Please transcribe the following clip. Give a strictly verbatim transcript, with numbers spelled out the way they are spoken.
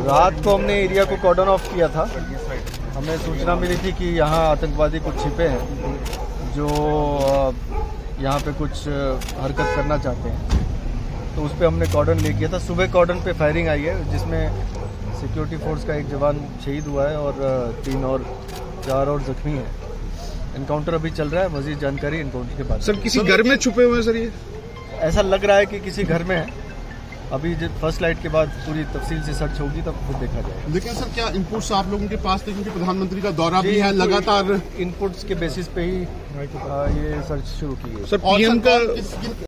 रात को हमने एरिया को कॉर्डन ऑफ किया था। हमें सूचना मिली थी कि यहाँ आतंकवादी कुछ छिपे हैं जो यहाँ पे कुछ हरकत करना चाहते हैं, तो उस पर हमने कॉर्डन ले किया था। सुबह कॉर्डन पे फायरिंग आई है जिसमें सिक्योरिटी फोर्स का एक जवान शहीद हुआ है और तीन और चार और जख्मी है। इनकाउंटर अभी चल रहा है, मजीद जानकारी इनकाउंटर के बाद। सर किसी घर में छुपे हुए हैं सर? ये ऐसा लग रहा है कि किसी घर में है। अभी जब फर्स्ट लाइट के बाद पूरी तफसील से सर्च होगी तब फिर देखा जाएगा। लेकिन सर क्या इनपुट्स आप लोगों के पास थे, क्योंकि प्रधानमंत्री का दौरा भी है लगातार? इनपुट्स के बेसिस पे ही ये सर्च शुरू की है। सर पीएम का